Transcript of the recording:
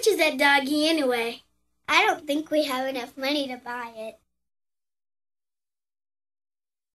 is that doggy anyway? I don't think we have enough money to buy it.